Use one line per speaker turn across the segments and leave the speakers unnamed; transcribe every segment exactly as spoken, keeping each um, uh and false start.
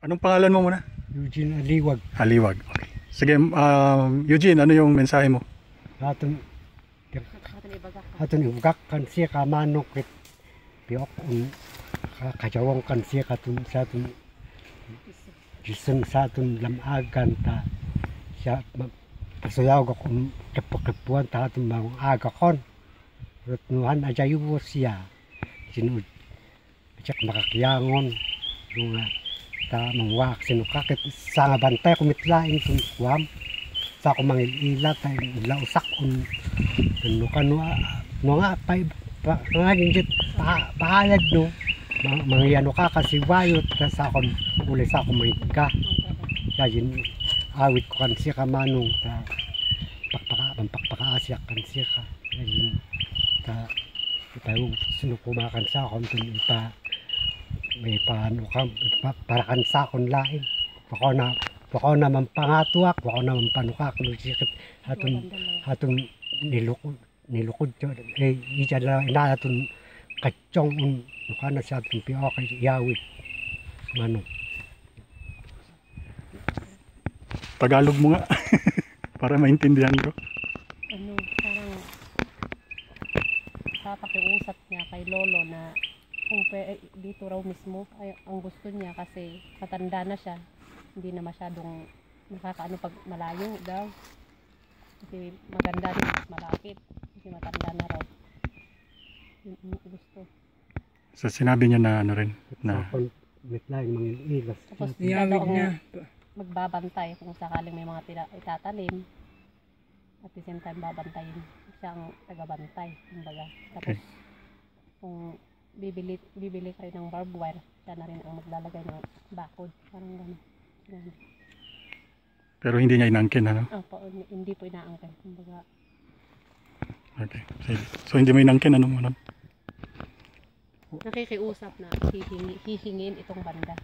Anong pangalan mo muna?
Eugene Aliwag.
Aliwag. Okay. Sige, um, Eugene, ano yung mensahe mo?
Aton aton ibagak kan siya ka manok kit piok un kajawang kan siya katun sa atong gising sa atong lamagan ta siya pasayaw ko kung kapakipuan ta atong mga aga kon rutnuhan ajayu siya sinud siya makakiyangon nga ta mangwak sinukakit sa nga bantay kumitlain kung kuwam sa ako mangilila tayo ila usak un ano ka no no nga pa ngaging jit paalad no mangyano ka kasi wayot sa akong uli sa akong mga kaya awit ko kan siya ka manong ta pakpaka pakpakaasyak kan siya ka kaya ta tayo sinukumakan sa akong tun ipa may paano ka para kan sa akong lain ako na ako naman pangatuak ako naman panukak no sikit hatun hatun nilukod nilukod eh ija la ina hatun kacong un nukana sa atun piyo kay yawit mano
Tagalog mo nga para maintindihan ko.
Ano parang papakiusap niya kay lolo na kung pe, dito raw mismo ay ang gusto niya kasi matanda na siya, hindi na masyadong nakakaano pag malayo daw kasi maganda din malapit kasi matanda na raw yung, yung gusto.
So sinabi niya na ano rin na
mitlaing mangilas
tapos siya daw ang magbabantay kung sakaling may mga tira, itatalim at the same time babantayin siya ang tagabantay kumbaga tapos
okay.
Kung bibili bibili kayo ng barbed wire siya na rin ang maglalagay ng bakod parang gano'n.
Pero hindi niya inangkin, ano?
Opo, hindi po inaangkin. Kumbaga.
Okay. So hindi mo inangkin, ano mo nun?
Nakikiusap na hihingi, hihingin itong banda.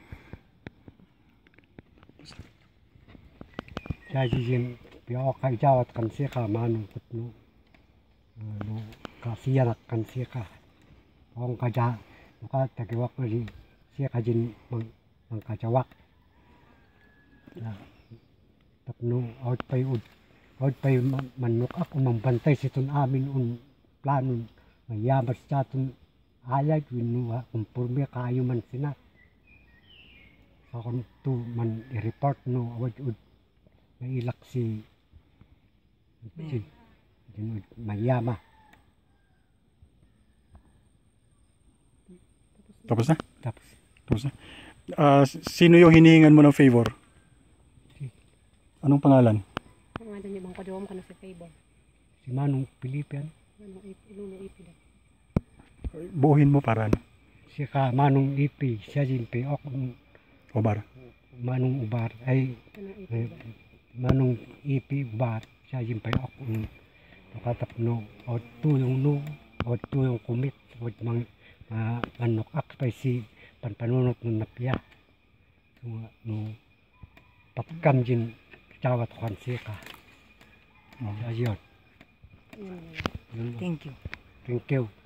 Siya jijin piyo kay jawat kan siya ka manong kutno ano kasiyanak kan siya ka kung kaja maka tagiwak ko siya kajin mang mangkajawak na tapno out pay ud out pay manuk ako mambantay siton amin un planon mayamas sa aton ayag winuha kumpurme kayo man sina sa so, to man i-report no awad ud mailak si si din mayama
tapos na?
Tapos.
Tapos na. Uh, sino yung hinihingan mo ng favor? Anong pangalan?
Pangalan niya bang kadawam ka na si favor?
Si Manong Pilipian.
Manong Ilulo Ipi daw.
Buuhin mo para ano?
Siya ka Manong Ipi, siya din piok.
Ubar.
Manong Ubar ay eh, Manong Ipi Ubar, siya din piok. Nakatapno o tulong no, o tulong kumit, o mang Uh, manok akpay si panpanunot ng napya so, no patkam jin jawat kwan sika oh. Ayun.
Mm.
Thank you.
Thank you.